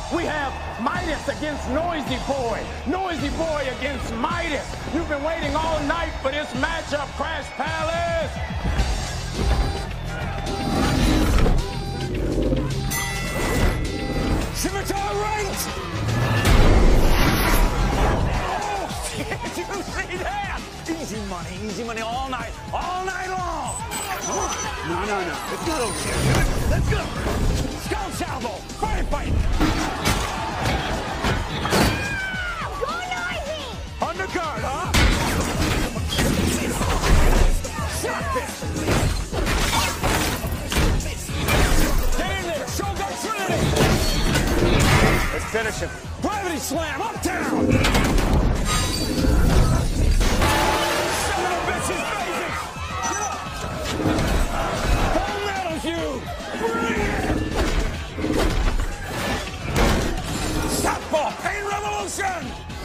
We have Midas against Noisy Boy. Noisy Boy against Midas. You've been waiting all night for this matchup, Crash Palace. Scimitar right! Oh, did you see that? Easy money all night long. No. It's not over here. Let's go. Skull salvo. Fight. Go Noisy! Undercard, huh? Shot this. Get in there. Shogun Trinity. Let's finish him. Gravity slam. Uptown. Son of a bitch's baby. Get up. Full metals, you. Bring it. Southpaw. Pain Revolution.